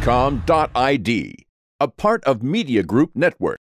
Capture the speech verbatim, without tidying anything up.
com dot I D, a part of Media Group Network.